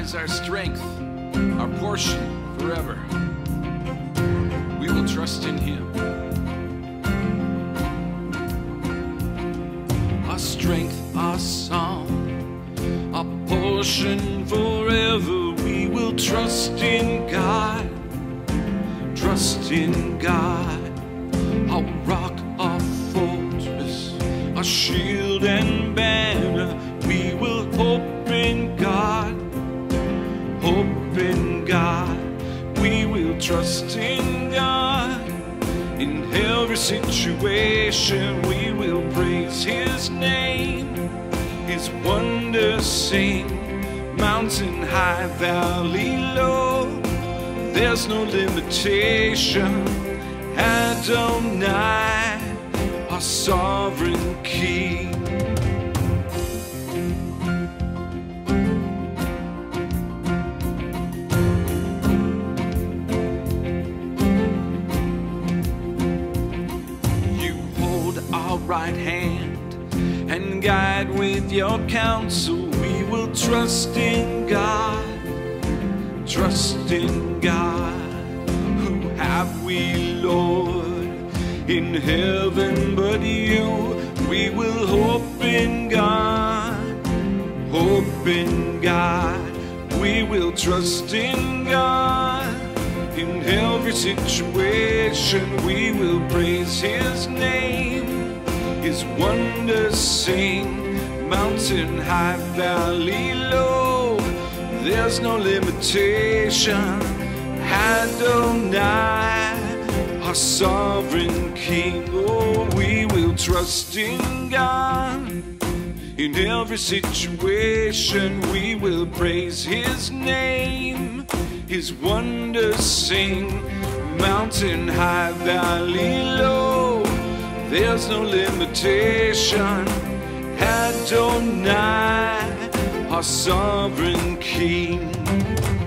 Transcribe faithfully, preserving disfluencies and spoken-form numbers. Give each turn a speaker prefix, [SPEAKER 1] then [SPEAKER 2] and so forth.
[SPEAKER 1] is our strength, our portion forever. We will trust in Him. Our strength, our song, our portion forever. We will trust in God, trust in God, our rock, our fortress, our shield and banner. We will hope in God, hope in God. We will trust in God. In every situation we will praise His name. His wonders sing, mountain high, valley low. There's no limitation. Adonai, our sovereign King. You hold our right hand and guide with your counsel. We will trust in God, trust in God. Who have we, Lord, in heaven but you? We will hope in God, hope in God. We will trust in God. In every situation we will praise His name. His wonders sing, mountain high, valley low. There's no limitation. Adonai, our sovereign King. Oh, we will trust in God. In every situation we will praise His name. His wonders sing, mountain high, valley low. There's no limitation. Adonai, our sovereign King.